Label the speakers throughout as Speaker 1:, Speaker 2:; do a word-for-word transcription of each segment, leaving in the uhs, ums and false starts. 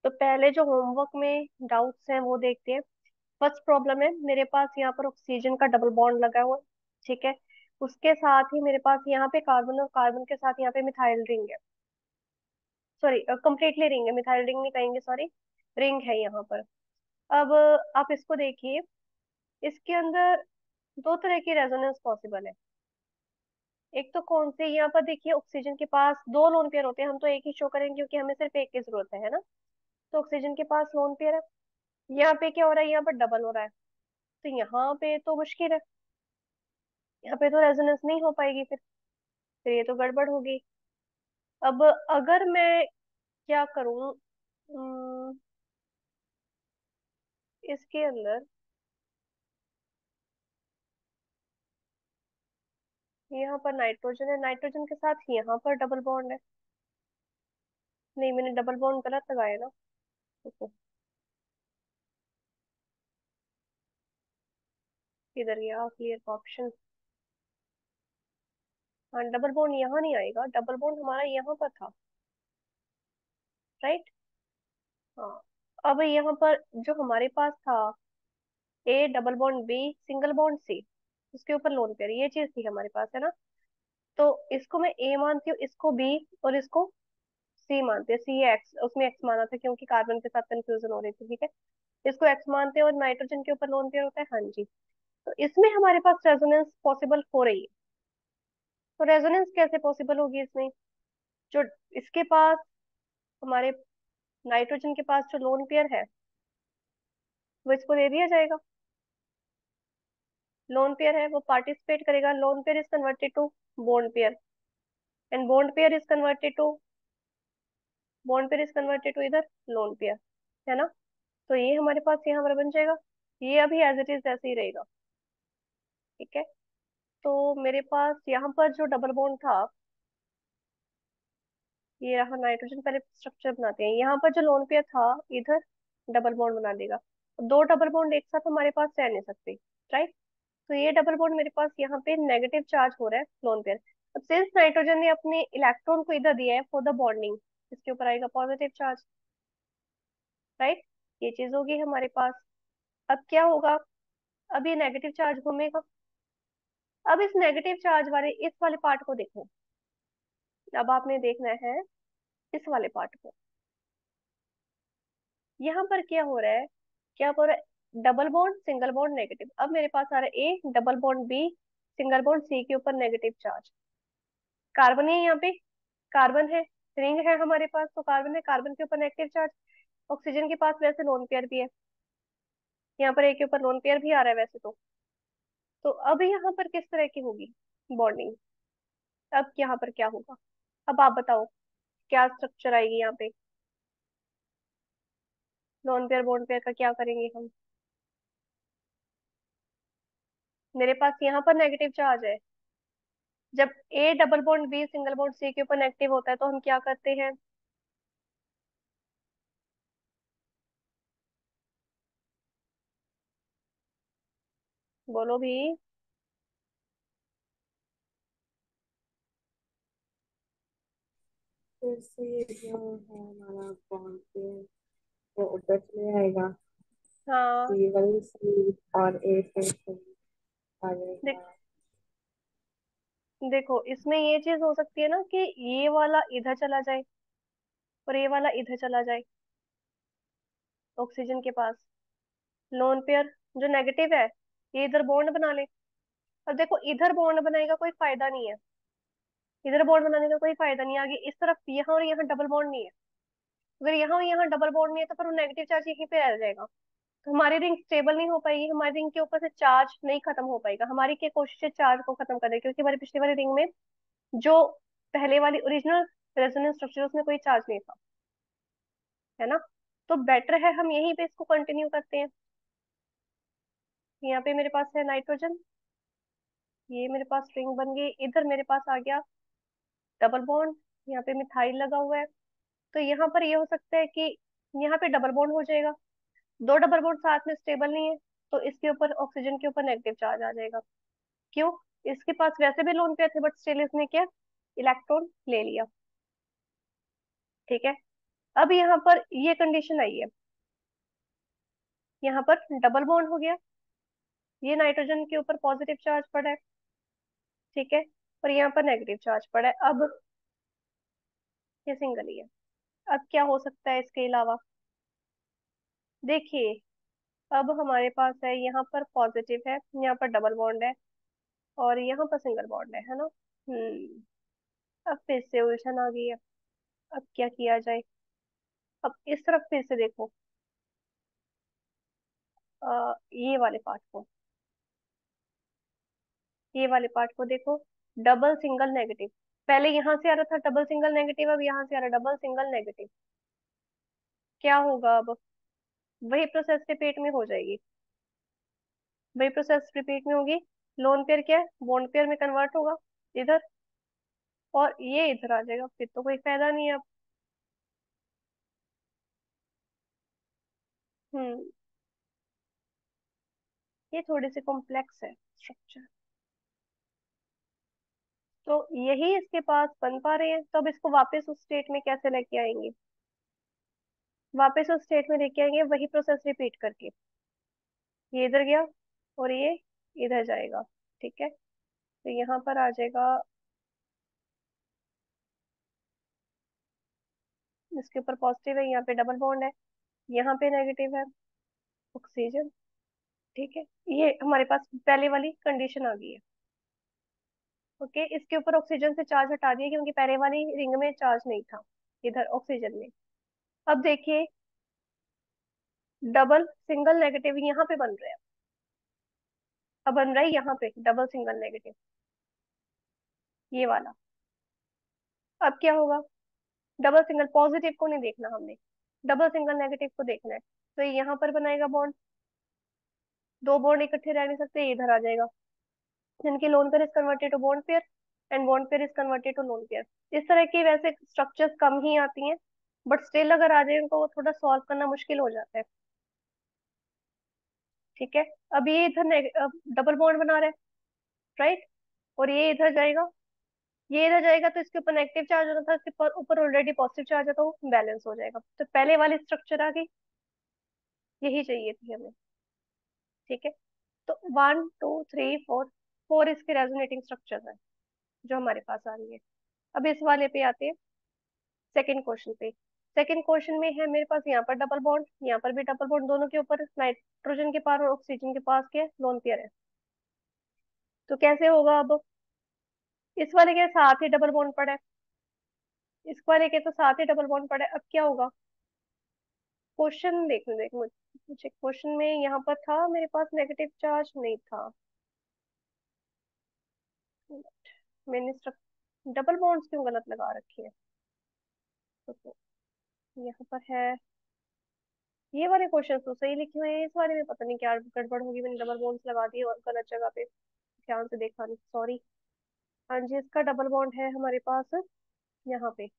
Speaker 1: तो पहले जो होमवर्क में डाउट्स हैं वो देखते हैं। फर्स्ट प्रॉब्लम है, मेरे पास यहाँ पर ऑक्सीजन का डबल बॉन्ड लगा हुआ है। ठीक है। उसके साथ ही मेरे पास यहाँ पे कार्बन और कार्बन के साथ यहाँ पे मिथाइल रिंग है। सॉरी, कंप्लीटली रिंग है, मिथाइल रिंग नहीं कहेंगे, सॉरी। रिंग है यहाँ पर। अब आप इसको देखिए। इसके अंदर दो तरह की रेजोनेंस पॉसिबल है। एक तो कौन से, यहाँ पर देखिए ऑक्सीजन के पास दो लोन पेयर होते हैं, हम तो एक ही शो करेंगे क्योंकि हमें सिर्फ एक की जरूरत है है ना। तो ऑक्सीजन के पास लोन पेयर है। यहाँ पे क्या हो रहा है, यहाँ पर डबल हो रहा है। तो यहाँ पे तो मुश्किल है। यहाँ पे तो रेजोनेंस नहीं हो पाएगी फिर फिर ये तो गड़बड़ होगी। अब अगर मैं क्या करूं, हम्म, इसके अंदर यहाँ पर नाइट्रोजन है, नाइट्रोजन के साथ यहाँ पर डबल बॉन्ड है। नहीं, मैंने डबल बॉन्ड गलत लगाया ना। देखो, इधर गया क्लियर का ऑप्शन। हाँ, डबल बॉन्ड यहाँ नहीं आएगा, डबल बॉन्ड हमारा यहाँ पर था। राइट। हाँ। अब यहाँ पर जो हमारे पास था, A double bond B single bond C, उसके ऊपर लोन पेयर, ये चीज थी हमारे पास, है ना। तो इसको मैं ए मानती हूँ, इसको बी, और इसको सी मानते हैं। सी एक्स, उसमें एक्स माना था क्योंकि कार्बन के साथ कंफ्यूजन हो रही थी। ठीक है। इसको एक्स मानते हैं और नाइट्रोजन के ऊपर लोन पेयर होता है, हाँ जी। तो इसमें हमारे पास रेजोनेंस पॉसिबल हो रही है। तो रेजोनेंस कैसे पॉसिबल होगी इसमें, जो इसके पास, हमारे नाइट्रोजन के पास जो लोन पेयर है वो इसको दे दिया जाएगा। लोन पेयर है वो पार्टिसिपेट करेगा, lone pair is converted to bond pair, and bond pair is converted to bond pair is converted to इधर लोन पेयर, है ना। तो ये हमारे पास यहाँ पर बन जाएगा। ये अभी एज इट इज ऐसे ही रहेगा। ठीक है। तो मेरे पास यहाँ पर जो डबल बॉन्ड था, ये रहा नाइट्रोजन, पहले स्ट्रक्चर बनाते हैं। यहाँ पर जो लोन पेयर था, इधर डबल बॉन्ड बना देगा। दो डबल बॉन्ड एक साथ हमारे पास रह नहीं सकते। राइट। तो ये डबल बॉन्ड मेरे पास यहाँ पे नेगेटिव चार्ज हो रहा है लोन पेयर। अब सिंस नाइट्रोजन ने अपने इलेक्ट्रॉन को इधर दिया है फॉर द बॉन्डिंग, इसके ऊपर आएगा पॉजिटिव चार्ज। राइट। ये चीज होगी हमारे पास। अब क्या होगा, अब ये नेगेटिव चार्ज घूमेगा। अब इस नेगेटिव चार्ज वाले इस वाले पार्ट को देखो। अब आपने देखना है इस वाले पार्ट को। यहाँ पर क्या हो रहा है, क्या हो रहा है, double bond single bond negative. अब मेरे पास आ रहा है A double bond B single bond C के ऊपर नेगेटिव चार्ज। कार्बन है यहाँ पे, कार्बन है, रिंग है हमारे पास, तो कार्बन है, कार्बन के ऊपर नेगेटिव चार्ज। ऑक्सीजन के पास वैसे लोन पेयर भी है, यहाँ पर ए के ऊपर लोन पेयर भी आ रहा है वैसे तो। तो अब यहाँ पर किस तरह की होगी बॉन्डिंग, अब यहाँ पर क्या होगा, अब आप बताओ क्या स्ट्रक्चर आएगी यहाँ पे। लोन पेयर बॉन्ड पेयर का क्या करेंगे हम। मेरे पास यहाँ पर नेगेटिव चार्ज है। जब A double bond B single bond C के ऊपर नेगेटिव होता है तो हम क्या करते हैं। बोलो भी।
Speaker 2: फिर से ये जो है हमारा बॉन्ड पे वो ऊपर चले आएगा।
Speaker 1: हाँ।
Speaker 2: सी वही सी और ए फिर से आ
Speaker 1: देख,
Speaker 2: जाएगा।
Speaker 1: देखो इसमें ये चीज हो सकती है ना कि ये वाला इधर चला जाए और ये वाला इधर चला जाए, ऑक्सीजन के पास लोन पेयर जो नेगेटिव है ये इधर बॉन्ड बना ले। अब देखो इधर बॉन्ड बनाएगा कोई फायदा नहीं है, इधर बॉन्ड बनाने का कोई फायदा नहीं है। आगे इस तरफ यहाँ और यहाँ डबल बॉन्ड नहीं है। अगर यहाँ और यहाँ डबल बॉन्ड नहीं है तो फिर वो नेगेटिव चार्ज यहीं पे रह जाएगा। तो हमारी रिंग स्टेबल नहीं हो पाएगी, हमारी रिंग के ऊपर से चार्ज नहीं खत्म हो पाएगा। हमारी क्या कोशिश है चार्ज को खत्म करने की, क्योंकि हमारी पिछली वाली रिंग में जो पहले वाली ओरिजिनल रेजोनेंस स्ट्रक्चर उसमें कोई चार्ज नहीं था, है ना। तो बेटर है हम यहीं पे इसको कंटिन्यू करते हैं। यहाँ पे मेरे पास है नाइट्रोजन, ये मेरे पास रिंग बन गई, इधर मेरे पास आ गया डबल बॉन्ड, यहाँ पे मिथाइल लगा हुआ है। तो यहाँ पर ये हो सकता है कि यहाँ पे डबल बॉन्ड हो जाएगा, दो डबल बॉन्ड साथ में स्टेबल नहीं है, तो इसके ऊपर ऑक्सीजन के ऊपर नेगेटिव चार्ज आ जाएगा। क्यों, इसके पास वैसे भी लोन पेयर थे बट स्टिल इसने क्या, इलेक्ट्रॉन ले लिया। ठीक है। अब यहाँ पर ये कंडीशन आई है, यहाँ पर डबल बॉन्ड हो गया, ये नाइट्रोजन के ऊपर पॉजिटिव चार्ज पड़ा है, ठीक है, और यहाँ पर नेगेटिव चार्ज पड़ा है। अब ये सिंगल ही है। अब क्या हो सकता है इसके अलावा? देखिए, अब हमारे पास है, यहाँ पर पॉजिटिव है, यहाँ पर डबल बॉन्ड है, और यहाँ पर सिंगल बॉन्ड है है ना। हम्म। अब फिर से उलझन आ गई है। अब क्या किया जाए? अब इस तरफ फिर से देखो, आ, ये वाले पार्ट को, ये वाले पार्ट को देखो, डबल सिंगल नेगेटिव। पहले यहाँ से आ रहा था डबल सिंगल नेगेटिव, अब यहाँ से आ रहा है डबल सिंगल नेगेटिव। क्या होगा अब? वही प्रोसेस रिपीट में हो जाएगी, वही प्रोसेस रिपीट में होगी। लोन पेयर क्या है, बॉन्ड पेयर में कन्वर्ट होगा इधर, और ये इधर आ जाएगा, फिर तो कोई फायदा नहीं है अब। हम्म। ये थोड़ी सी कॉम्प्लेक्स है स्ट्रक्चर, तो यही इसके पास बन पा रहे हैं। तो अब इसको वापस उस स्टेट में कैसे लेके आएंगे? वापस उस स्टेट में लेके आएंगे वही प्रोसेस रिपीट करके। ये इधर गया, और ये इधर जाएगा, ठीक है। तो यहाँ पर आ जाएगा, इसके ऊपर पॉजिटिव है, यहाँ पे डबल बॉन्ड है, यहाँ पे नेगेटिव है, ऑक्सीजन, ठीक है। ये हमारे पास पहले वाली कंडीशन आ गई है। ओके, इसके ऊपर ऑक्सीजन से चार्ज हटा दिया, क्योंकि पहले वाली रिंग में चार्ज नहीं था, इधर ऑक्सीजन में। अब देखिए, डबल सिंगल नेगेटिव यहाँ पे बन रहा है, अब बन रहा है यहाँ पे डबल सिंगल नेगेटिव, ये वाला। अब क्या होगा? डबल सिंगल पॉजिटिव को नहीं देखना हमने, डबल सिंगल नेगेटिव को देखना है। तो ये यहाँ पर बनाएगा बॉन्ड, दो बॉन्ड इकट्ठे रह नहीं सकते, ये इधर आ जाएगा, जिनकी lone pair is converted to bond pair, and bond pair is converted to lone pair. इस तरह की वैसे स्ट्रक्चर्स कम ही आती हैं, बट स्टिल अगर आ जाए उनको, वो थोड़ा सॉल्व करना मुश्किल हो जाता है, ठीक है। अब ये इधर डबल बॉन्ड बना रहा है, राइट, और ये इधर जाएगा, ये इधर जाएगा, तो इसके ऊपर नेगेटिव चार्ज होना था, इसके ऊपर ऊपर ऑलरेडी पॉजिटिव चार्ज है, तो वो बैलेंस हो जाएगा। तो पहले वाली स्ट्रक्चर आ गई, यही चाहिए थी हमें, ठीक है। तो one two three four, four इसके रेजोनेटिंग स्ट्रक्चर है जो हमारे पास आ रही है। अब इस वाले पे आते हैं, सेकंड क्वेश्चन पे। सेकंड क्वेश्चन में है मेरे पास यहाँ पर डबल बॉन्ड, यहाँ पर भी डबल बॉन्ड, दोनों के ऊपर नाइट्रोजन के पास और ऑक्सीजन के पास के लोन पेयर है। तो कैसे होगा अब? इस वाले के साथ ही डबल बॉन्ड पड़ा है, इस वाले के तो साथ ही डबल बॉन्ड पड़ा है। अब क्या होगा? क्वेश्चन देखने देख मुझे, मुझे क्वेश्चन में यहाँ पर था मेरे पास नेगेटिव चार्ज नहीं था, मैंने डबल बॉन्ड्स क्यों गलत लगा रखी है? तो यहाँ पर है, ये वाले क्वेश्चन तो सही लिखे हुए हैं, इस बारे में पता नहीं क्या गड़बड़ होगी, मैंने डबल बॉन्ड्स लगा दिए और गलत जगह पे, ध्यान से देखा नहीं, सॉरी। हाँ जी, इसका डबल बॉन्ड है हमारे पास यहाँ पे,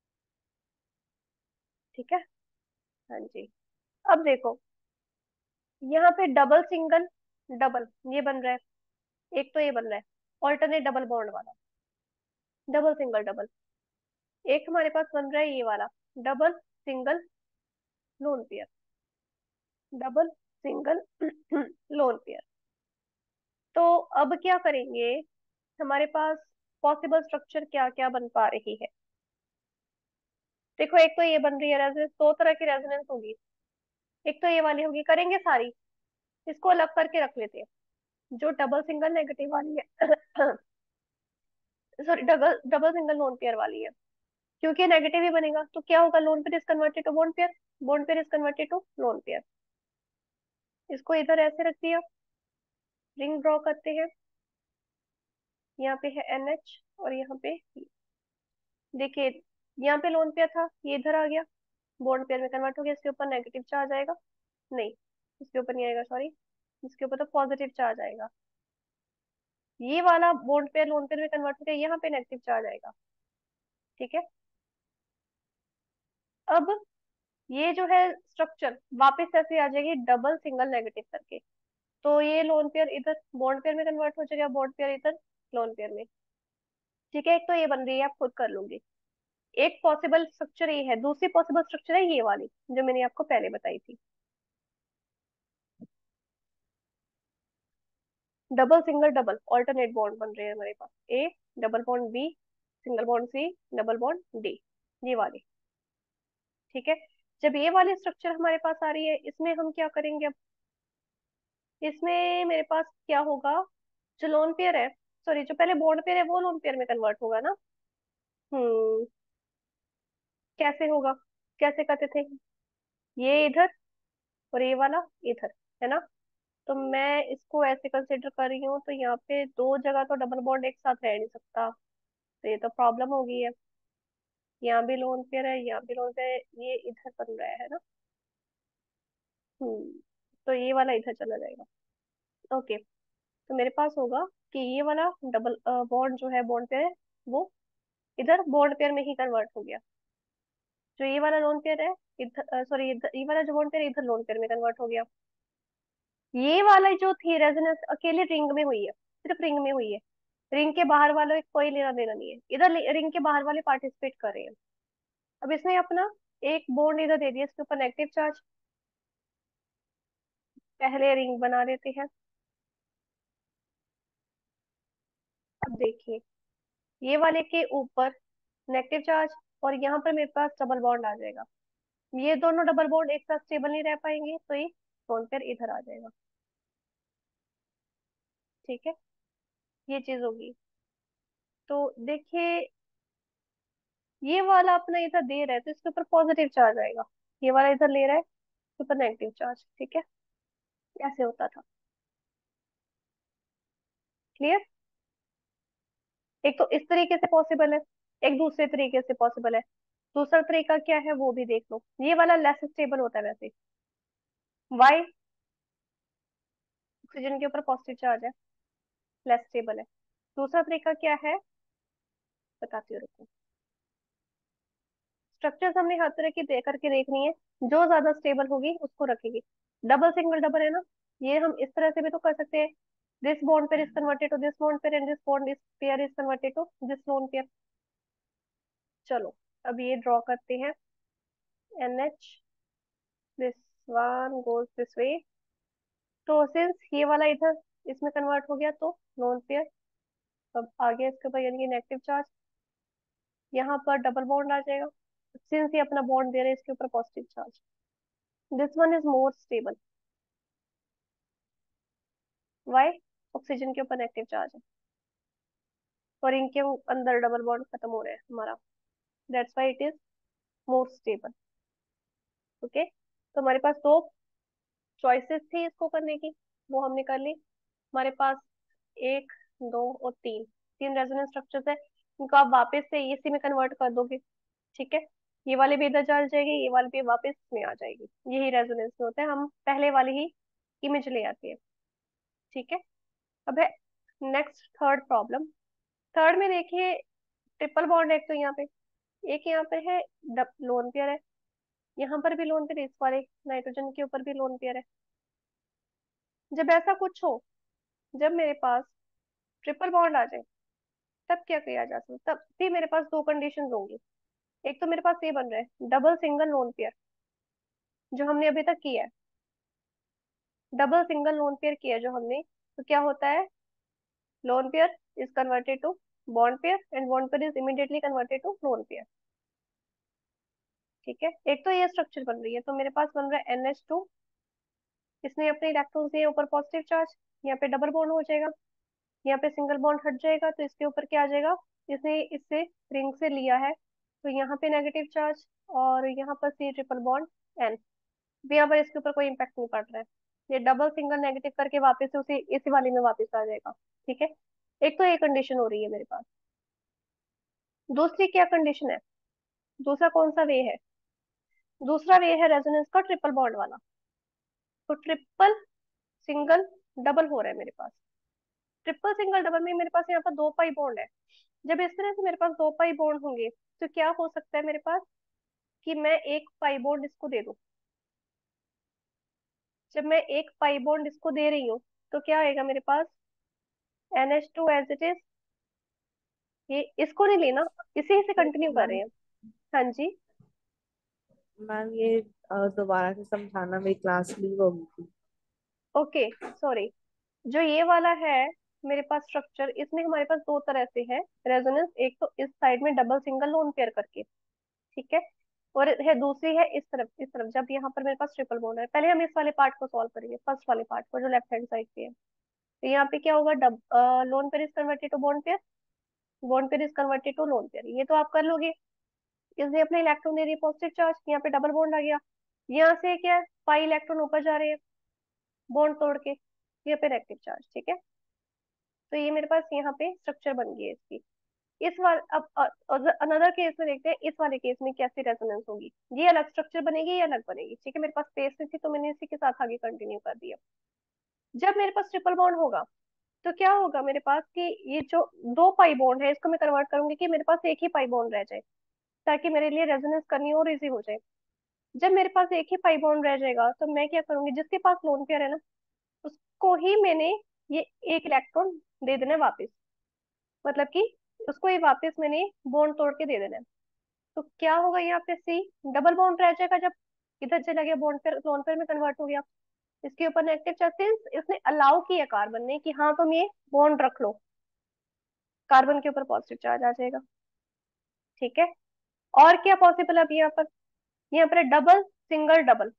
Speaker 1: ठीक है। हाँ जी। अब देखो, यहाँ पे डबल सिंगल डबल ये बन रहा है, एक तो ये बन रहा है ऑल्टरनेट डबल बॉन्ड वाला, डबल सिंगल डबल। एक हमारे पास बन रहा है ये वाला, double single lone pair, double single lone pair. तो अब क्या करेंगे? हमारे पास पॉसिबल स्ट्रक्चर क्या क्या बन पा रही है? देखो, एक तो ये बन रही है रेजोनेंस, दो तरह की रेजोनेंस होगी। एक तो ये वाली होगी, करेंगे सारी, इसको अलग करके रख लेते हैं। जो डबल सिंगल नेगेटिव वाली है sorry, double double single lone pair वाली है, क्योंकि नेगेटिव ही बनेगा, तो क्या होगा? Lone pair is converted to bond pair, bond pair is converted to lone pair. इसको इधर ऐसे रख दिया, रिंग ड्रॉ करते हैं, यहाँ पे है एन एच, और यहाँ पे E। देखिए, यहाँ पे लोन पेयर था, ये इधर आ गया, बॉन्ड पेयर में कन्वर्ट हो गया, इसके ऊपर नेगेटिव चार्ज आएगा, नहीं, इसके ऊपर नहीं आएगा, सॉरी, इसके ऊपर तो पॉजिटिव चार्ज आएगा। ये वाला बॉन्ड पेयर लोन पेयर में कन्वर्ट हो गया, यहाँ पे नेगेटिव चार्ज आएगा, ठीक है। अब ये जो है स्ट्रक्चर वापस ऐसे आ जाएगी डबल सिंगल नेगेटिव करके, तो ये लोन पेयर इधर बॉन्ड पेयर में कन्वर्ट हो जाएगा, बॉन्ड पेयर इधर लोन पेयर में, ठीक है। एक तो ये बन रही है, आप खुद कर लूंगी। एक पॉसिबल स्ट्रक्चर ये है, दूसरी पॉसिबल स्ट्रक्चर है ये वाली जो मैंने आपको पहले बताई थी। Double single double alternate bond बन रहे हैं हमारे पास। A double bond B, single bond C, double bond D, ये वाली। ठीक है। जब ये वाली स्ट्रक्चर हमारे पास आ रही है, इसमें हम क्या करेंगे अब? इसमें मेरे पास क्या होगा? जो लोन पेयर है, सॉरी जो पहले बॉन्ड पेयर है वो लोन पेयर में कन्वर्ट होगा ना। हम्म। कैसे होगा? कैसे करते थे? ये इधर और ये वाला इधर, है ना। तो मैं इसको ऐसे कंसिडर कर रही हूँ, तो यहाँ पे दो जगह तो डबल बॉन्ड एक साथ रह नहीं सकता, तो ये तो प्रॉब्लम हो गई है। यहाँ भी लोन पेयर है, यहाँ भी लोन पेयर है, ये इधर बन रहा है ना। हम्म। तो ये वाला इधर चला जाएगा। ओके। तो मेरे पास होगा कि ये वाला डबल बॉन्ड जो है, बॉन्ड पेयर है, वो इधर बॉन्ड पेयर में ही कन्वर्ट हो गया। जो ये वाला लोन पेयर है इधर, सॉरी ये वाला जो बॉन्ड पेयर है इधर लोन पेयर में कन्वर्ट हो गया। ये वाला जो थी रेजोनेंस अकेले रिंग में हुई है, सिर्फ रिंग में हुई है। रिंग के बाहर वालों को कोई लेना देना नहीं है, इधर रिंग के बाहर वाले पार्टिसिपेट कर रहे हैं। अब इसने अपना एक बॉन्ड इधर दे दिया, इसके ऊपर नेगेटिव चार्ज। पहले रिंग बना देते हैं। अब देखिए, ये वाले के ऊपर नेगेटिव चार्ज, और यहाँ पर मेरे पास डबल बॉन्ड आ जाएगा। ये दोनों डबल बॉन्ड एक साथ स्टेबल नहीं रह पाएंगे, तो ये लोन पेयर इधर आ जाएगा। ठीक है। ये चीज होगी। तो देखिए, ये वाला अपना इधर दे रहा है तो इसके ऊपर पॉजिटिव चार्ज आएगा। ये वाला इधर ले रहा है, इसके ऊपर नेगेटिव चार्ज। ठीक है। ऐसे होता था। क्लियर? एक तो इस तरीके से पॉसिबल है, एक दूसरे तरीके से पॉसिबल है। दूसरा तरीका क्या है वो भी देख लो। ये वाला लेस स्टेबल होता है वैसे। वाई? ऑक्सीजन के ऊपर पॉजिटिव चार्ज है, लेस स्टेबल है। दूसरा तरीका क्या है, बताती हूँ रुको। स्ट्रक्चर्स हमने हर तरह की दे करके देखनी है, जो ज्यादा स्टेबल होगी उसको रखेगी। डबल सिंगल डबल है ना, ये हम इस तरह से भी तो कर सकते हैं। This bond pair is converted to this bond pair, and this bond is pair is converted to this lone pair. चलो, अब ये ड्रॉ करते हैं। N H, this one goes this way. तो सिंस ये वाला इधर इसमें कन्वर्ट हो गया, तो लोन पेयर। अब आगे इसके ऊपर यानी कि नेगेटिव चार्ज, यहाँ पर डबल बॉन्ड आ जाएगा। सिंस ये अपना बॉन्ड दे रहे हैं, इसके ऊपर positive charge. This one is more stable. Why? Oxygen के ऊपर नेगेटिव चार्ज है, और इनके अंदर डबल बॉन्ड खत्म हो रहा है हमारा। That's why it is more stable. Okay. तो हमारे पास दो चॉइसेस थी इसको करने की, वो हमने कर ली। हमारे पास एक, दो और तीन, तीन रेजोनेंस स्ट्रक्चर्स है। इनको आप वापस से इसी में कन्वर्ट कर दोगे। ठीक है। ये वाले भी इधर चल जाएगी, ये वाली भी वापस में आ जाएगी। यही रेजोनेंस में होता है, हम पहले वाली ही इमेज ले आते हैं। ठीक है। अब है नेक्स्ट थर्ड प्रॉब्लम। थर्ड में देखिए, ट्रिपल बॉन्ड है एक तो यहाँ पे, एक यहाँ पे है लोन पेयर है, यहाँ पर भी लोन पेयर, इस वाले नाइट्रोजन के ऊपर भी लोन पेयर है। जब ऐसा कुछ हो, जब मेरे पास ट्रिपल बॉन्ड आ जाए, तब क्या किया जा सकता? तब भी मेरे पास दो कंडीशंस होंगी। एक तो मेरे पास ये बन रहा है डबल सिंगल लोन पेयर, जो हमने अभी तक किया है। डबल सिंगल लोन पेयर किया जो हमने, तो क्या होता है? Lone pair is converted to bond pair, and bond pair is immediately converted to lone pair. ठीक है। एक तो ये स्ट्रक्चर बन रही है, तो मेरे पास बन रहा है एन एच टू। इसने अपने इलेक्ट्रॉन्स दिए ऊपर पॉजिटिव चार्ज, यहाँ पे डबल बॉन्ड हो जाएगा। यहाँ पे सिंगल बॉन्ड हट जाएगा, तो इसके ऊपर क्या आ जाएगा? इसने इससे रिंग से लिया है, तो यहाँ पे नेगेटिव चार्ज, और यहाँ पर सी ट्रिपल बॉन्ड एन। भी यहाँ पर इसके ऊपर कोई इम्पैक्ट नहीं पड़ रहा है। ये डबल सिंगल नेगेटिव करके वापस से उसी इसी वाली में वापस आ जाएगा। ठीक है। एक तो ये कंडीशन हो रही है मेरे पास। दूसरी क्या कंडीशन है? दूसरा कौन सा वे है? दूसरा वे है रेजोनेंस का ट्रिपल बॉन्ड वाला। तो ट्रिपल सिंगल डबल हो रहा है मेरे पास। ट्रिपल सिंगल डबल में मेरे पास यहाँ पर दो पाई बॉन्ड है। जब इस तरह से मेरे पास दो पाई बॉन्ड होंगे, तो क्या हो सकता है मेरे पास कि मैं एक पाई बॉन्ड इसको दे दूं। जब मैं एक पाई बॉन्ड इसको दे रही हूँ, तो क्या आएगा मेरे पास? N H two as it is. ये इसको नहीं लेना, इसी से
Speaker 2: ये
Speaker 1: कंटिन्यू कर
Speaker 2: वन
Speaker 1: रहे हैं। हाँ जी।
Speaker 2: मैम ये अ, दोबारा से समझाना, मेरी क्लास लीव हो गई थी।
Speaker 1: Okay, sorry. जो ये वाला है मेरे पास स्ट्रक्चर, इसमें हमारे पास दो तरह से है रेजोनेंस। एक तो इस साइड में डबल सिंगल लोन पेयर करके, ठीक है, और है दूसरी है इस तरफ। इस तरफ जब यहाँ पर मेरे पास ट्रिपल बॉन्ड है, पहले हम इस वाले पार्ट को सॉल्व करेंगे, फर्स्ट वाले पार्ट को जो लेफ्ट हैंड साइड पे है। तो यहाँ पे क्या होगा, dub lone pair is converted to bond pair, bond pair is converted to lone pair, ये तो आप कर लोगे। इसलिए अपने इलेक्ट्रॉन दे रही है पॉजिटिव चार्ज, यहाँ पे डबल बॉन्ड आ गया। यहाँ से क्या है, पाई इलेक्ट्रॉन ऊपर जा रहे हैं बॉन्ड तोड़ के, यहाँ पे नेगेटिव चार्ज, ठीक है। तो ये मेरे पास यहाँ पे स्ट्रक्चर बन गई है इसकी। इस वाल अब अनदर केस में देखते हैं, इस वाले केस में कैसी रेजोनेंस होगी। ये अलग स्ट्रक्चर बनेगी, ये अलग बनेगी, ठीक है। मेरे पास स्पेस नहीं थी तो मैंने इसी के साथ आगे कंटिन्यू कर दिया। जब मेरे पास ट्रिपल बॉन्ड होगा तो क्या होगा मेरे पास कि ये जो दो पाई बॉन्ड है इसको मैं कन्वर्ट करूंगी कि मेरे पास एक ही पाई बॉन्ड रह जाए, ताकि मेरे लिए रेजोनेंस करनी और इजी हो जाए। जब मेरे पास एक ही पाई बॉन्ड रह जाएगा तो मैं क्या करूंगी, जिसके पास लोन पेयर है ना, उसको ही मैंने ये एक इलेक्ट्रॉन दे देना है वापस। मतलब कि उसको ये वापस मैंने बॉन्ड तोड़ के दे देना है। तो क्या होगा यहाँ पे, सी डबल बॉन्ड रह जाएगा। जब इधर चला गया बॉन्ड पेयर लोन पेयर में कन्वर्ट हो गया, इसके ऊपर नेगेटिव चार्ज, सिंस इसने अलाउ किया कार्बन ने कि हाँ तुम ये बॉन्ड रख लो, कार्बन के ऊपर पॉजिटिव चार्ज आ जाएगा, ठीक है। और क्या पॉसिबल है अब यहाँ पर, यहाँ पर डबल सिंगल डबल।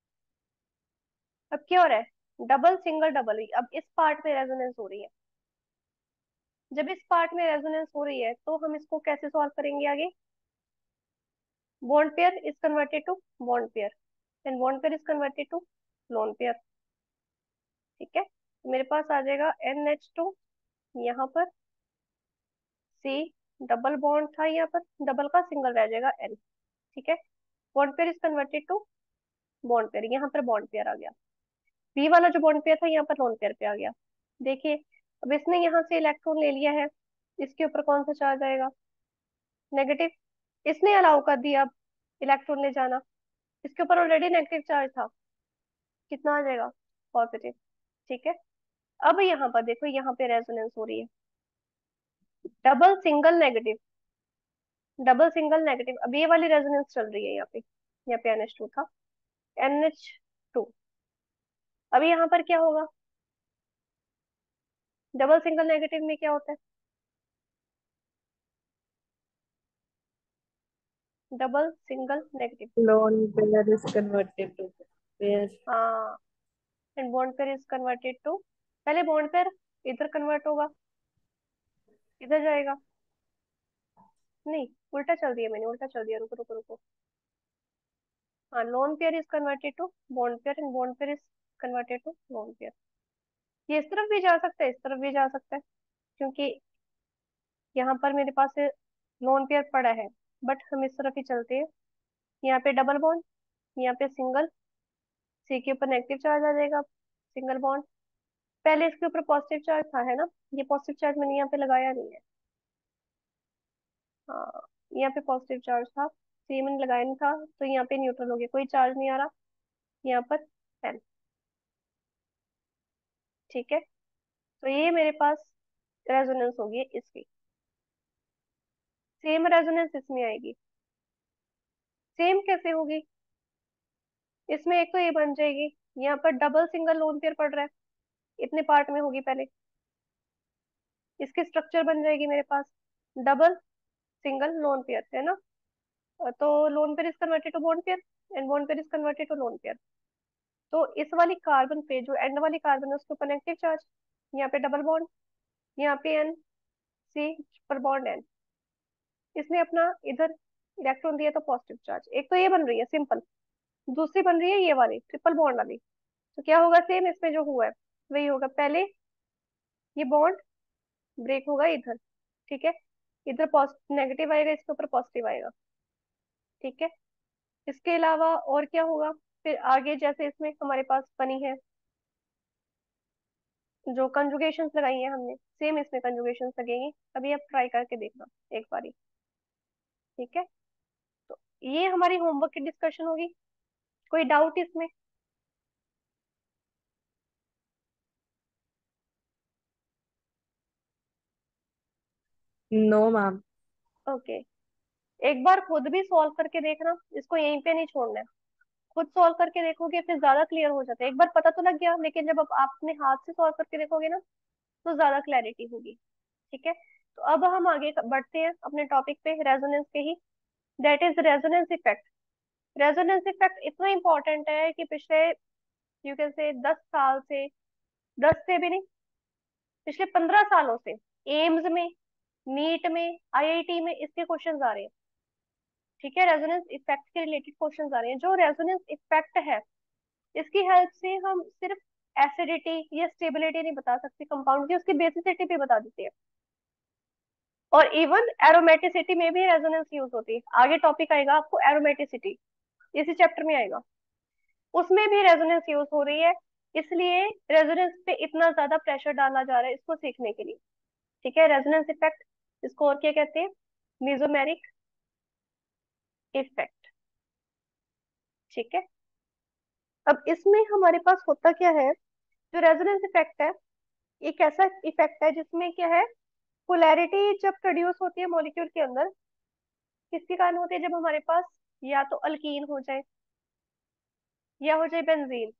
Speaker 1: अब क्या हो रहा है, डबल सिंगल डबल, अब इस पार्ट में रेजोनेंस हो रही है। जब इस पार्ट में रेजोनेंस हो रही है तो हम इसको कैसे सॉल्व करेंगे आगे, bond pair is converted to bond pair and bond pair is converted to lone pair, ठीक है। तो मेरे पास आ जाएगा एन एच टू, यहाँ पर सी, डबल बॉन्ड था यहाँ पर, डबल का सिंगल रह जाएगा एन, ठीक है। Bond pair is converted to bond pair, यहाँ पर बॉन्ड पेयर आ गया। बी वाला जो बॉन्ड पेयर था यहाँ पर लोन पेयर पे आ गया। देखिए, अब इसने यहाँ से इलेक्ट्रॉन ले लिया है, इसके ऊपर कौन सा चार्ज आएगा, नेगेटिव। इसने अलाउ कर दिया अब इलेक्ट्रॉन ले जाना, इसके ऊपर ऑलरेडी नेगेटिव चार्ज था, कितना आ जाएगा, पॉजिटिव, ठीक है। अब यहाँ पर देखो, यहाँ पे रेजोनेंस हो रही है, double single negative, double single negative. अब ये वाली रेजोनेंस चल रही है यहाँ पे, यहाँ पे एन एच टू था, एन एच टू। अब यहाँ पर क्या होगा, डबल सिंगल नेगेटिव में क्या होता है, double single negative.
Speaker 2: Lone pair is converted to pair.
Speaker 1: हाँ, and bond pair is converted to, पहले बॉन्ड पेयर इधर कन्वर्ट होगा, इधर जाएगा, नहीं उल्टा चल दिया मैंने, उल्टा चल दिया, रुको रुको रुको। हाँ, lone pair is converted to bond pair and bond pair is converted to lone pair. ये इस तरफ भी जा सकता है, इस तरफ भी जा सकता है, क्योंकि यहाँ पर मेरे पास लोन पेयर पड़ा है, बट हम इस तरफ ही चलते हैं। यहाँ पे डबल बॉन्ड, यहाँ पे सिंगल, सी के ऊपर नेगेटिव चार्ज आ जाएगा, सिंगल बॉन्ड। पहले इसके ऊपर पॉजिटिव चार्ज था, है ना, ये पॉजिटिव चार्ज मैंने यहाँ पे लगाया नहीं है। हाँ, यहाँ पे पॉजिटिव चार्ज था, तो ये मैंने लगाया नहीं था, तो यहाँ पे न्यूट्रल हो गया, कोई चार्ज नहीं आ रहा यहाँ पर, एन, ठीक है। तो ये मेरे पास रेजोनेंस होगी इसकी। सेम रेजोनेंस इसमें आएगी, सेम कैसे होगी, इसमें एक तो ये बन जाएगी, यहाँ पर डबल सिंगल लोन पेयर पड़ रहा है, इतने पार्ट में होगी पहले, इसकी स्ट्रक्चर बन जाएगी मेरे पास डबल सिंगल लोन पेयर, है ना। अ, तो lone pair is converted to bond pair and bond pair is converted to lone pair. तो इस वाली कार्बन पे जो एंड वाली कार्बन है उसके ऊपर नेगेटिव चार्ज, यहाँ पे डबल बॉन्ड, यहाँ पे एन, सी पर बॉन्ड एन, इसने अपना इधर इलेक्ट्रॉन दिया तो पॉजिटिव चार्ज। एक तो ये बन रही है सिंपल, दूसरी बन रही है ये वाली ट्रिपल बॉन्ड वाली। तो क्या होगा, सेम इसमें जो हुआ है वही होगा, पहले ये बॉन्ड ब्रेक होगा इधर, ठीक है, इधर पॉजिटिव नेगेटिव आएगा, इसके ऊपर पॉजिटिव आएगा, ठीक है। इसके अलावा और क्या होगा, फिर आगे जैसे इसमें हमारे पास बनी है जो कंजुगेशंस लगाई हैं हमने, सेम इसमें कंजुगेशंस लगेंगी। अभी आप ट्राई करके देखना एक बारी, ठीक है। तो ये हमारी होमवर्क की डिस्कशन होगी, कोई डाउट इसमें।
Speaker 2: No ma'am.
Speaker 1: ओके, एक बार खुद भी सॉल्व करके देखना, इसको यहीं पे नहीं छोड़ना है। खुद सॉल्व करके देखोगे फिर ज्यादा क्लियर हो जाता है। एक बार पता तो लग गया, लेकिन जब आप अपने हाथ से सॉल्व करके देखोगे ना तो ज्यादा क्लैरिटी होगी। ठीक है, तो अब हम आगे बढ़ते हैं अपने टॉपिक पे, रेजोनेंस पे ही। That is resonance effect. Resonance effect इतना इंपॉर्टेंट है कि पिछले, यू कैन से, दस साल से, दस से भी नहीं, पिछले पंद्रह सालों से एम्स में, नीट में, आईआईटी में इसके क्वेश्चंस आ रहे हैं। ठीक है, रेजोनेंस इफेक्ट के रिलेटेड क्वेश्चंस आ रहे हैं। जो रेजोनेंस इफेक्ट है, इसकी हेल्प से हम सिर्फ एसिडिटी या स्टेबिलिटी नहीं बता सकते कंपाउंड की, उसकी बेसिसिटी भी बता देती है। और इवन एरोमेटिसिटी में भी रेजोनेंस यूज होती है। आगे टॉपिक आएगा आपको एरोमेटिसिटी, इसी चैप्टर में आएगा, उसमें भी रेजोनेंस यूज हो रही है। इसलिए रेजोनेंस पे इतना ज्यादा प्रेशर डाला जा रहा है इसको सीखने के लिए। ठीक है, रेजोनेंस इफेक्ट, इसको और क्या कहते हैं, मीजोमेरिक इफेक्ट। ठीक है, अब इसमें हमारे पास होता क्या है, जो रेजोनेंस इफेक्ट है, एक ऐसा इफेक्ट है जिसमें क्या है, पोलैरिटी जब प्रोड्यूस होती है मॉलिक्यूल के अंदर, किसके कारण होती है, जब हमारे पास या तो अल्कीन हो जाए, या हो जाए बेंजीन,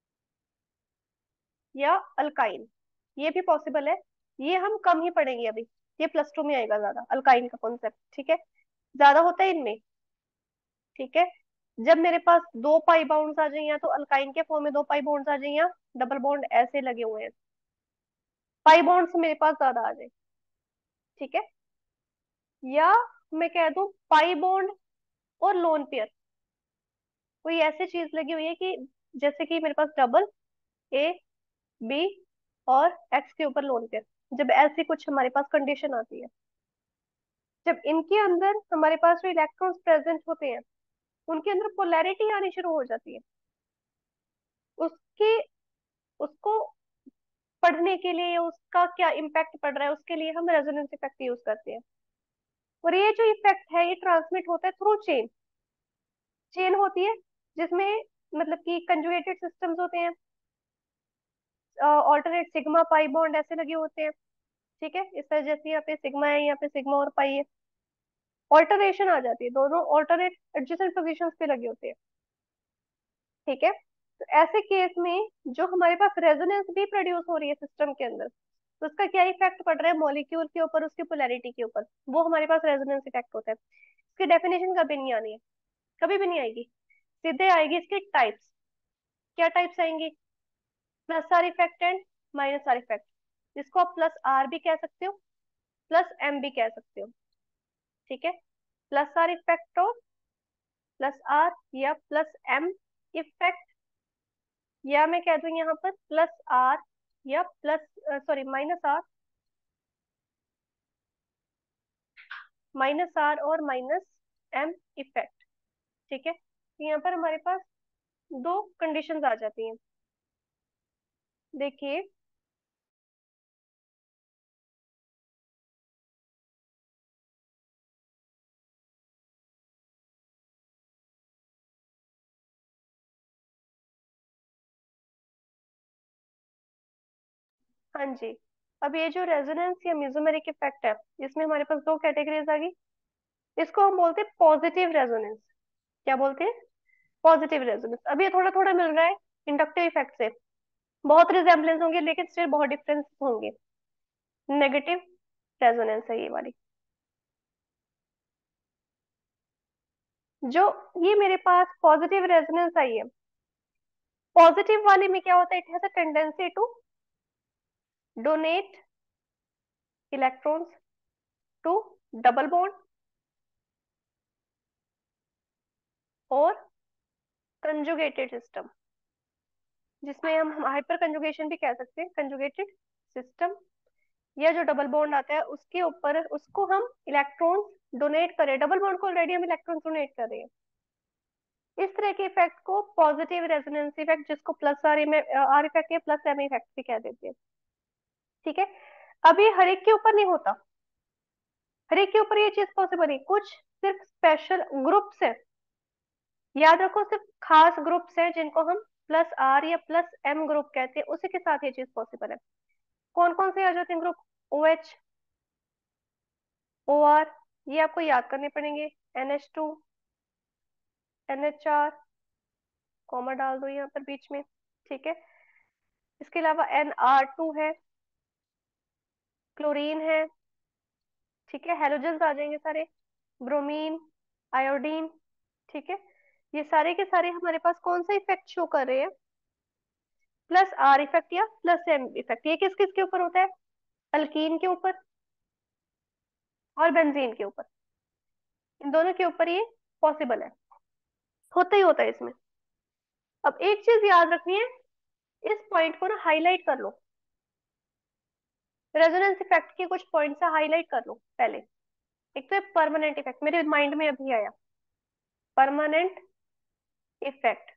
Speaker 1: या अल्काइन, ये भी पॉसिबल है। ये हम कम ही पढ़ेंगे अभी, ये प्लस टू में आएगा ज्यादा, अल्काइन का कॉन्सेप्ट। ठीक है, ज्यादा होता है इनमें। ठीक है, जब मेरे पास दो पाई बाउंड्स आ जाए, या तो अल्काइन के फॉर्म में दो पाई बॉन्ड्स आ जाए, या डबल बॉन्ड ऐसे लगे हुए हैं, पाई बॉन्ड्स मेरे पास ज्यादा आ जाए। ठीक है, या मैं कह दूं पाई बॉन्ड और लोन पेयर, कोई ऐसी चीज लगी हुई है कि जैसे कि मेरे पास डबल ए बी और एक्स के ऊपर लोन पेयर, जब ऐसी कुछ हमारे पास कंडीशन आती है, जब इनके अंदर हमारे पास जो इलेक्ट्रॉन्स प्रेजेंट होते हैं, उनके अंदर पोलैरिटी आनी शुरू हो जाती है। उसके उसको पढ़ने के लिए, या उसका क्या इम्पैक्ट पड़ रहा है, उसके लिए हम रेजोनेंस इफेक्ट यूज करते हैं। और ये जो इफेक्ट है, ये ट्रांसमिट होता है थ्रू चेन। चेन होती है जिसमें मतलब कि कंजुगेटेड सिस्टम्स होते हैं, ऑल्टरनेट सिग्मा पाई बॉन्ड ऐसे लगे होते हैं। ठीक है, इस तरह जैसे यहाँ पे सिग्मा है, यहाँ पे सिग्मा और पाई है, ऑल्टरनेशन आ जाती है, दोनों ऑल्टरनेट एडजेसेंट पोजीशंस पे लगे होते हैं। ठीक है, तो ऐसे केस में जो हमारे पास रेजोनेंस भी प्रोड्यूस हो रही है सिस्टम के अंदर, तो उसका क्या इफेक्ट पड़ रहा है मॉलिक्यूल के ऊपर, उसकी पोलैरिटी के ऊपर, वो हमारे पास रेजोनेंस इफेक्ट होता है। इसकी डेफिनेशन कभी नहीं आनी है, कभी भी नहीं आएगी, सीधे आएगी इसकी टाइप्स। क्या टाइप्स आएंगी, plus R effect and minus R effect, जिसको आप प्लस आर भी कह सकते हो, प्लस एम भी कह सकते हो। ठीक है, प्लस आर इफेक्ट और प्लस आर, या प्लस एम इफेक्ट, या मैं कह दूं यहाँ पर प्लस आर, या plus, sorry, minus R, minus R और माइनस एम इफेक्ट। ठीक है, तो यहाँ पर हमारे पास दो कंडीशंस आ जाती हैं। देखिए, हाँ जी, अब ये जो रेजोनेंस या मेसोमेरिक इफेक्ट है, इसमें हमारे पास दो कैटेगरीज आ गई। इसको हम बोलते हैं पॉजिटिव रेजोनेंस। क्या बोलते हैं, पॉजिटिव रेजोनेंस। अब ये थोड़ा थोड़ा मिल रहा है इंडक्टिव इफेक्ट से, बहुत रिजेम्बलेंस होंगे लेकिन स्टिल बहुत डिफरेंस होंगे। नेगेटिव रेजोनेंस है ये वाली। जो ये मेरे पास पॉजिटिव रेजोनेंस आई है, पॉजिटिव वाले में क्या होता है, it has a tendency to donate electrons to double bond और कंजुगेटेड सिस्टम, जिसमें हम हाइपर कंजुगेशन भी कह सकते हैं, कंजुगेटेड सिस्टम, या जो डबल बॉन्ड आता है उसके ऊपर उसको हम इलेक्ट्रॉन्स डोनेट करें, डबल बॉन्ड को ऑलरेडी हम इलेक्ट्रॉन्स डोनेट कर रहे हैं। इस तरह के इफेक्ट को पॉजिटिव रेजोनेंस इफेक्ट, जिसको प्लस आर में आर इफेक्ट या प्लस एम इफेक्ट भी कह देते हैं। ठीक है, अब ये हर एक के ऊपर नहीं होता, हर एक के ऊपर ये चीज पॉसिबल है, कुछ सिर्फ स्पेशल ग्रुप्स है, याद रखो, सिर्फ खास ग्रुप्स है जिनको हम प्लस आर या प्लस एम ग्रुप कहते हैं, उसी के साथ ये चीज पॉसिबल है। कौन कौन से आ जाते हैं group, O H, O R, ये आपको याद करने पड़ेंगे, N H two, N H चार, कॉमा डाल दो यहाँ पर बीच में, ठीक है। इसके अलावा एन आर टू है, क्लोरीन है, ठीक है, हेलोजन्स आ जाएंगे सारे, ब्रोमीन, आयोडीन, ठीक है। ये सारे के सारे हमारे पास कौन सा इफेक्ट शो कर रहे हैं? प्लस आर इफेक्ट या प्लस एम इफेक्ट। ये किस किस के ऊपर होता है? अल्कीन के ऊपर और बेंजीन के ऊपर, इन दोनों के ऊपर ये पॉसिबल है, होता ही होता है इसमें। अब एक चीज याद रखनी है, इस पॉइंट को ना हाईलाइट कर लो, रेजोनेंस इफेक्ट के कुछ पॉइंट से हाईलाइट कर लो पहले। एक तो परमानेंट इफेक्ट मेरे माइंड में अभी आया, परमानेंट इफेक्ट,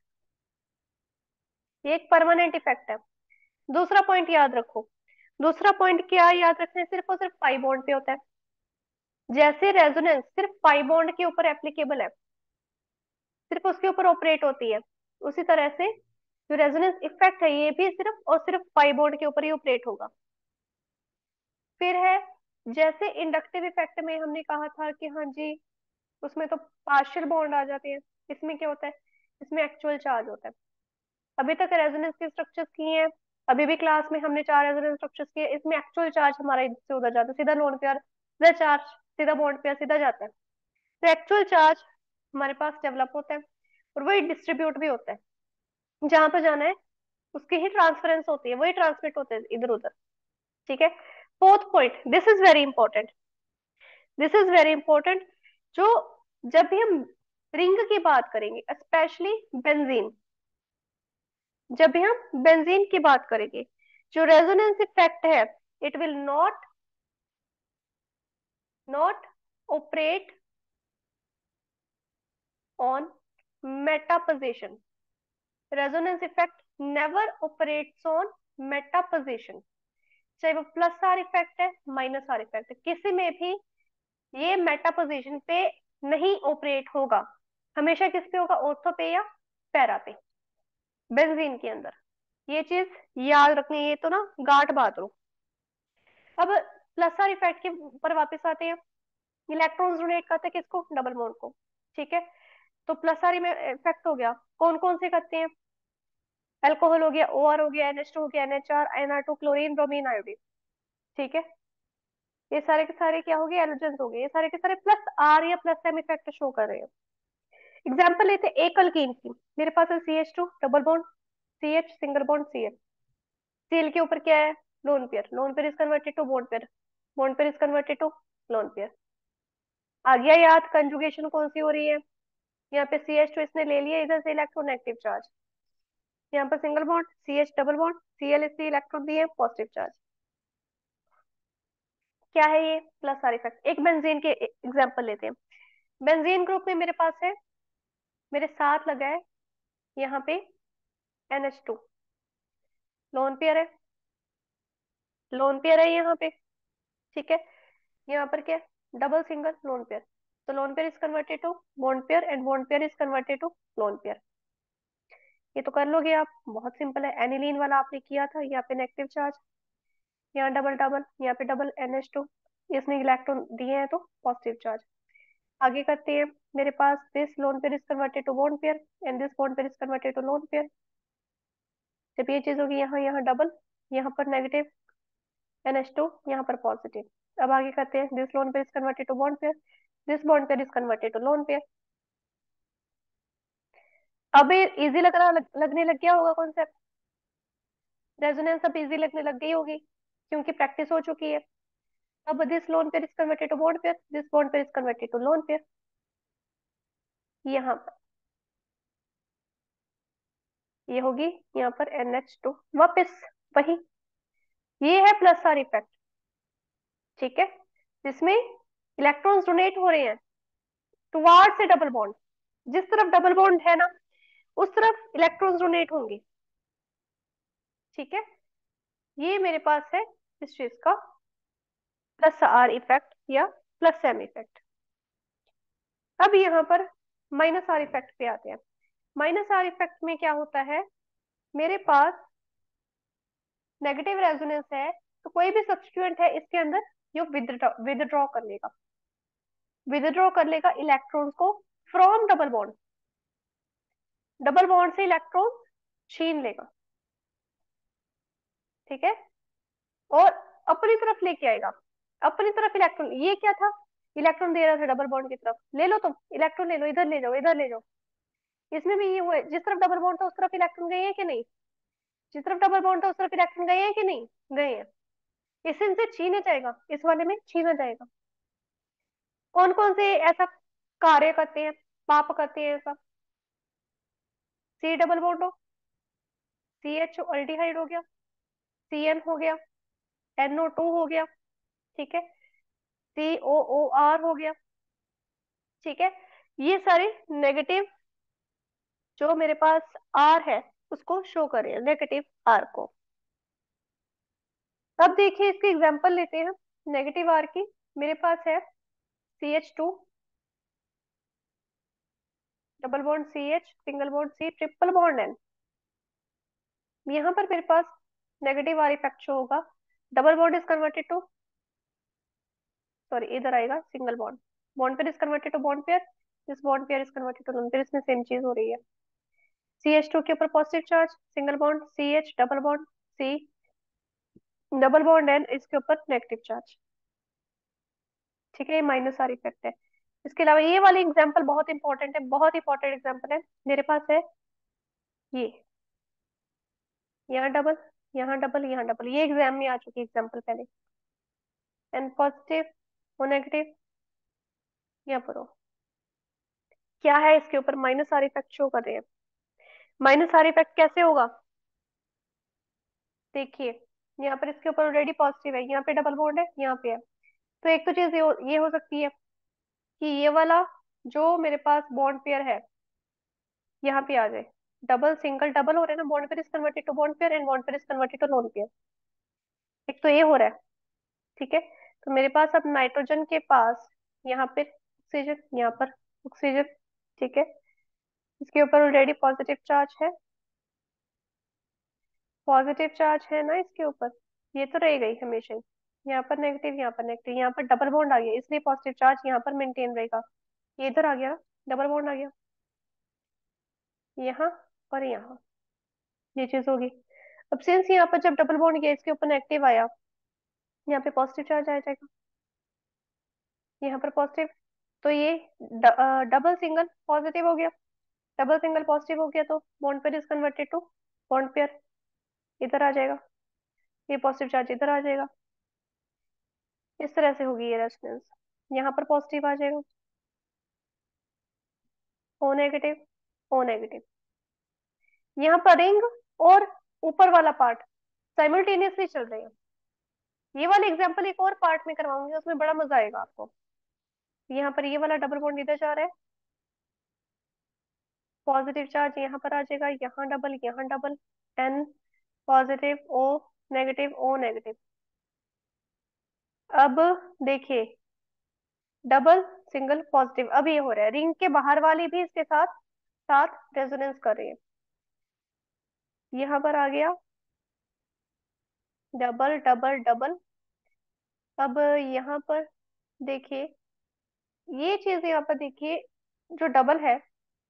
Speaker 1: ये एक परमानेंट इफेक्ट है। दूसरा पॉइंट याद रखो, दूसरा पॉइंट क्या याद रखना है, सिर्फ और सिर्फ पाई बॉन्ड पे होता है। जैसे रेजोनेंस सिर्फ पाई बॉन्ड के ऊपर एप्लीकेबल है, सिर्फ उसके ऊपर ऑपरेट होती है, उसी तरह से जो रेजोनेंस इफेक्ट है ये भी सिर्फ और सिर्फ पाई बॉन्ड के ऊपर ही ऑपरेट होगा। फिर है, जैसे इंडक्टिव इफेक्ट में हमने कहा था कि हाँ जी उसमें तो पार्शियल बॉन्ड आ जाते हैं, इसमें क्या होता है, इसमें एक्चुअल चार्ज होता है। अभी तक रेजोनेंस के स्ट्रक्चर्स किए हैं, अभी भी क्लास में हमने चार रेजोनेंस स्ट्रक्चर्स किए, इसमें एक्चुअल चार्ज हमारा इधर से उधर जाता है, सीधा लोन पेयर, सीधा चार्ज, सीधा बॉन्ड पेयर, सीधा जाता है। तो एक्चुअल चार्ज हमारे पास डेवलप होता है और वही डिस्ट्रीब्यूट भी होता है, जहां पर जाना है उसकी ही ट्रांसफरेंस होती है, वही ट्रांसमिट होते हैं इधर उधर, ठीक है। Fourth point, this is very important, this is very important, जो जब भी हम रिंग की बात करेंगे, स्पेशली बेंजीन, जब भी हम बेंजीन की बात करेंगे, जो रेजोनेंस इफेक्ट है, it will not not operate on meta position, resonance effect never operates on meta position, चाहे वो प्लस आर इफेक्ट है माइनस आर इफेक्ट है, किसी में भी ये मेटा पोजिशन पे नहीं ऑपरेट होगा, हमेशा किस पे होगा, ऑर्थो पे या पैरा पे, बेंजीन के अंदर। ये चीज याद रखनी है, ये तो ना गांठ बात लो। अब प्लस आर इफेक्ट के ऊपर वापस आते हैं, इलेक्ट्रॉन्स डोनेट करते हैं किसको, डबल बॉन्ड को, ठीक है। तो प्लस आर इफेक्ट हो गया, कौन कौन से करते हैं, अल्कोहल हो गया, ओ आर हो गया, एन एच टू हो गया, N H R, N R two, chlorine, bromine, iodine, ठीक है। ये सारे के सारे क्या हो गए, एलोजेंस हो गए, ये सारे के सारे प्लस आर या प्लस एम इफेक्ट शो कर रहे हैं। एग्जाम्पल लेते हैं एक अल्कीन की, मेरे पास है C H two double bond, C H single bond, C H, CL के ऊपर क्या है, lone pair, lone pair is converted to bond pair, bond pair is converted to lone pair. आ गया याद, कंजुगेशन कौन सी हो रही है, यहाँ पे सी एच टू इसने ले लिया इधर से इलेक्ट्रोनेगेटिव चार्ज, यहाँ पर single bond, C H double bond, C L इससे इलेक्ट्रॉन दिए पॉजिटिव चार्ज। क्या है ये, प्लस आर इफेक्ट। एक बेंजीन के एग्जांपल लेते हैं, बेंजीन ग्रुप में मेरे पास है, मेरे साथ लगा है यहाँ पे N H two, lone pair है, लोन पेयर है यहाँ पे, ठीक है। यहाँ पर क्या, डबल सिंगल लोन पेयर, तो lone pair is converted to bond pair and bond pair is converted to lone pair. ये तो कर लोगे आप, बहुत सिंपल है, एनिलीन वाला आपने किया था, यहाँ पे नेगेटिव चार्ज, यहाँ डबल डबल, यहाँ पे डबल एन एच टू, इसने इलेक्ट्रॉन दिए हैं तो पॉजिटिव चार्ज। आगे करते हैं, मेरे पास this lone pair is converted to bond pair and this bond pair is converted to lone pair. जब ये चीज होगी यहाँ यहाँ डबल, यहाँ पर नेगेटिव एन एच टू, यहाँ पर पॉजिटिव। अब आगे करते हैं, this lone pair is converted to bond pair, this bond pair is converted to lone pair. अब ये इजी लग रहा लग, लगने लग गया होगा कॉन्सेप्ट, रेजोनेंस अब इजी लगने लग गई होगी क्योंकि प्रैक्टिस हो चुकी है। अब this lone pair is converted to bond pair, this bond pair is converted to lone pair, यहाँ पर ये होगी, यहाँ पर एन एच टू वापिस वही, ये है प्लस आर इफेक्ट, ठीक है, जिसमें इलेक्ट्रॉन्स डोनेट हो रहे हैं टुवार्ड से डबल बॉन्ड, जिस तरफ डबल बॉन्ड है ना उस तरफ इलेक्ट्रॉन्स डोनेट होंगे, ठीक है। ये मेरे पास है इस चीज का प्लस आर इफेक्ट या प्लस एम इफेक्ट। अब यहाँ पर माइनस आर इफेक्ट पे आते हैं, माइनस आर इफेक्ट में क्या होता है, मेरे पास नेगेटिव रेजोनेंस है तो कोई भी सब्स्टिट्यूएंट है इसके अंदर ये विदड्रॉ विदड्रॉ कर लेगा, विदड्रॉ कर लेगा इलेक्ट्रॉन्स को from double bond, double bond से इलेक्ट्रॉन छीन लेगा, ठीक है, और अपनी तरफ लेके आएगा, अपनी तरफ इलेक्ट्रॉन, ये क्या था, इलेक्ट्रॉन दे रहा था डबल बॉन्ड की तरफ, ले लो तुम इलेक्ट्रॉन, ले लो, इधर ले जाओ, इधर ले जाओ। इसमें भी ये हुआ है, जिस तरफ डबल बॉन्ड था उस तरफ इलेक्ट्रॉन गए हैं कि नहीं, जिस तरफ डबल बॉन्ड था उस तरफ इलेक्ट्रॉन गए हैं कि नहीं, गए हैं। इसे इनसे छीना जाएगा, इस वाले में छीना जाएगा। कौन कौन से ऐसा कार्य करते हैं, पाप करते हैं ऐसा, सी डबल बॉन्ड हो, सी एच अल्डिहाइड हो गया, सी एन हो गया, एन ओ टू हो गया, ठीक है, सी ओ ओ आर हो गया, ठीक है, ये सारे नेगेटिव जो मेरे पास आर है उसको शो करें, नेगेटिव आर को। अब देखिए इसके एग्जांपल लेते हैं नेगेटिव आर की। मेरे पास है C H two, double bond C H, single bond C, triple bond N. यहाँ पर मेरे पास नेगेटिव आर इफेक्ट शो होगा, double bond is converted to, sorry इधर आएगा single bond, bond pair is converted to bond pair, this bond pair is converted to lone pair, इसमें same चीज हो रही है। सी एच टू के ऊपर positive charge, single bond C H, double bond C, double bond N, इसके ऊपर negative charge, ठीक है, ये माइनस आर इफेक्ट है। इसके अलावा ये वाली एग्जांपल बहुत इंपॉर्टेंट है, बहुत इंपॉर्टेंट एग्जांपल है, मेरे पास है ये, यहाँ डबल, यहाँ डबल, यहाँ डबल, ये एग्जाम में आ चुकी एग्जांपल पहले, एन पॉजिटिव ओ नेगेटिव, यहाँ पर हो, क्या है इसके ऊपर माइनस आर इफेक्ट शो कर रहे हैं। माइनस आर इफेक्ट कैसे होगा, देखिए यहाँ पर इसके ऊपर ऑलरेडी पॉजिटिव है, यहाँ पे डबल बॉन्ड है, यहाँ पे है, तो एक तो चीज ये हो, ये हो सकती है कि ये वाला जो मेरे पास बॉन्ड पेयर है यहाँ पे आ जाए, डबल सिंगल डबल हो रहा है ना, bond pair is converted to bond pair and bond pair is converted to lone pair, एक तो ये हो रहा है, ठीक है। तो मेरे पास अब नाइट्रोजन के पास यहाँ पे ऑक्सीजन, यहाँ पर ऑक्सीजन, ठीक है, इसके ऊपर ऑलरेडी पॉजिटिव चार्ज है, पॉजिटिव चार्ज है ना इसके ऊपर, ये तो रह गई हमेशा ही, यहाँ पर नेगेटिव, यहाँ पर नेगेटिव, यहाँ पर डबल बॉन्ड आ गया, इसलिए पॉजिटिव चार्ज यहाँ पर मेंटेन रहेगा, ये इधर आ गया, डबल बॉन्ड आ गया यहाँ और यहाँ, ये चीज होगी। अब सिंस यहाँ पर जब डबल बॉन्ड गया इसके ऊपर नेगेटिव आया, यहाँ पे पॉजिटिव चार्ज आ जाएगा, यहाँ पर पॉजिटिव, तो ये डबल सिंगल पॉजिटिव हो गया, डबल सिंगल पॉजिटिव हो गया, तो bond pair is converted to bond pair, इधर आ जाएगा, ये पॉजिटिव चार्ज इधर आ जाएगा, इस तरह से होगी ये रेजोनेंस, यहाँ पर पॉजिटिव आ जाएगा, ओ नेगेटिव, ओ नेगेटिव, यहाँ पर रिंग और ऊपर वाला पार्ट साइमल्टेनियसली चल रहे हैं। ये वाला एग्जांपल एक और पार्ट में करवाऊंगी, उसमें बड़ा मजा आएगा आपको। यहाँ पर ये वाला डबल बॉन्ड इधर जा रहा है, पॉजिटिव चार्ज यहाँ पर आ जाएगा, यहाँ डबल, यहाँ double, N positive, O negative, O negative. अब देखिए डबल सिंगल पॉजिटिव, अब ये हो रहा है, रिंग के बाहर वाली भी इसके साथ साथ रेजोनेंस कर रही है, यहाँ पर आ गया डबल डबल डबल। अब यहाँ पर देखिए ये चीज, यहाँ पर देखिए जो डबल है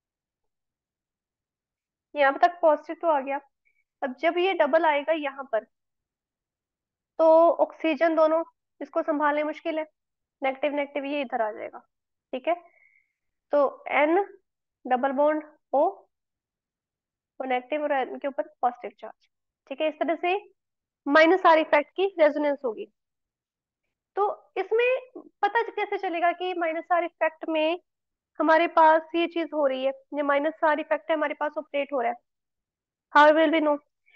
Speaker 1: यहाँ तक पॉजिटिव तो आ गया, अब जब ये डबल आएगा यहाँ पर तो ऑक्सीजन दोनों इसको संभालने मुश्किल है, नेगेटिव नेगेटिव ये इधर आ जाएगा, ठीक है, तो एन डबल बॉन्ड ओ, वो नेगेटिव और एन के ऊपर पॉजिटिव चार्ज, ठीक है, इस तरह से माइनस आर इफेक्ट की रेजोनेंस होगी। तो इसमें पता कैसे चलेगा कि माइनस आर इफेक्ट में हमारे पास ये चीज हो रही है, ये माइनस आर इफेक्ट है हमारे पास ऑपरेट हो रहा है, हाउ विल वी नो,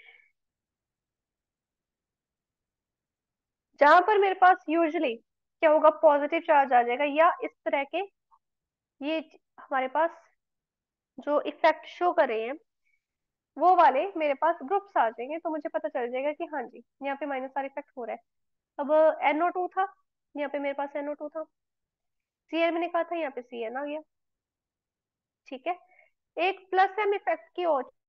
Speaker 1: जहां पर मेरे पास यूजुअली क्या होगा, पॉजिटिव चार्ज आ जाएगा, या इस तरह के ये हमारे पास जो इफेक्ट शो कर रहे हैं वो वाले मेरे पास ग्रुप्स आ जाएंगे, तो मुझे पता चल जाएगा कि हाँ जी यहाँ पे माइनस आर इफेक्ट हो रहा है। अब एन ओ टू था, यहाँ पे मेरे पास एन ओ टू था, सी एन मैंने कहा था, यहाँ पे सी एन आ गया, ठीक है। एक प्लस एम इफेक्ट की और